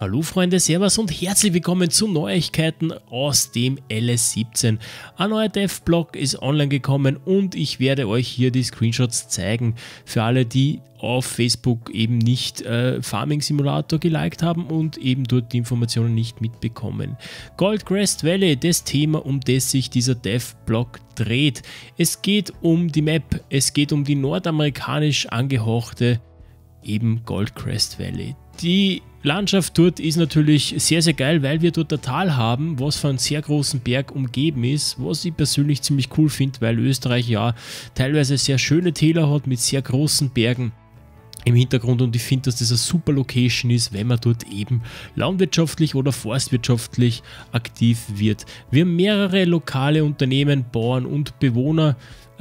Hallo Freunde, Servus und herzlich willkommen zu Neuigkeiten aus dem LS17. Ein neuer Dev-Blog ist online gekommen und ich werde euch hier die Screenshots zeigen für alle, die auf Facebook eben nicht Farming Simulator geliked haben und eben dort die Informationen nicht mitbekommen. Goldcrest Valley, das Thema, um das sich dieser Dev-Blog dreht. Es geht um die Map, es geht um die nordamerikanisch angehauchte eben Goldcrest Valley. Die Landschaft dort ist natürlich sehr, sehr geil, weil wir dort ein Tal haben, was von einem sehr großen Berg umgeben ist, was ich persönlich ziemlich cool finde, weil Österreich ja teilweise sehr schöne Täler hat mit sehr großen Bergen im Hintergrund und ich finde, dass das eine super Location ist, wenn man dort eben landwirtschaftlich oder forstwirtschaftlich aktiv wird. Wir haben mehrere lokale Unternehmen, Bauern und Bewohner,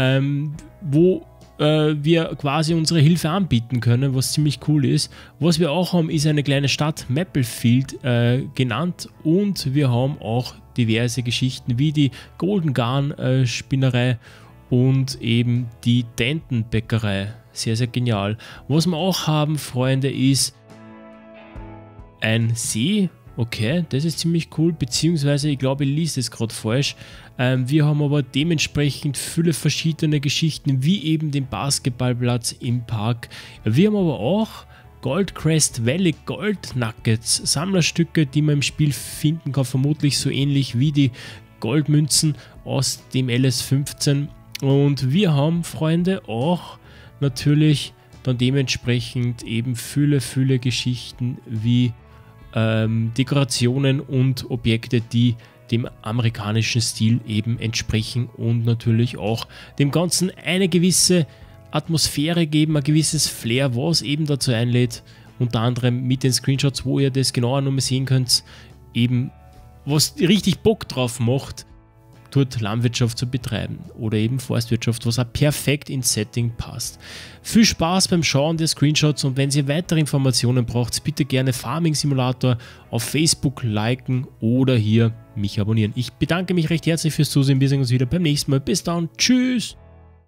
wo wir quasi unsere Hilfe anbieten können, was ziemlich cool ist. Was wir auch haben, ist eine kleine Stadt, Mapplefield genannt, und wir haben auch diverse Geschichten wie die Golden Garn Spinnerei und eben die Denton-Bäckerei. Sehr, sehr genial. Was wir auch haben, Freunde, ist ein See. Okay, das ist ziemlich cool, beziehungsweise ich glaube, ich lese das gerade falsch. Wir haben aber dementsprechend viele verschiedene Geschichten, wie eben den Basketballplatz im Park. Wir haben aber auch Goldcrest Valley Gold Nuggets, Sammlerstücke, die man im Spiel finden kann, vermutlich so ähnlich wie die Goldmünzen aus dem LS15. Und wir haben, Freunde, auch natürlich dann dementsprechend eben viele Geschichten wie Dekorationen und Objekte, die dem amerikanischen Stil eben entsprechen und natürlich auch dem Ganzen eine gewisse Atmosphäre geben, ein gewisses Flair, was eben dazu einlädt, unter anderem mit den Screenshots, wo ihr das genauer nochmal sehen könnt, eben was richtig Bock drauf macht, dort Landwirtschaft zu betreiben oder eben Forstwirtschaft, was auch perfekt ins Setting passt. Viel Spaß beim Schauen der Screenshots und wenn ihr weitere Informationen braucht, bitte gerne Farming Simulator auf Facebook liken oder hier mich abonnieren. Ich bedanke mich recht herzlich fürs Zusehen, wir sehen uns wieder beim nächsten Mal. Bis dann, tschüss!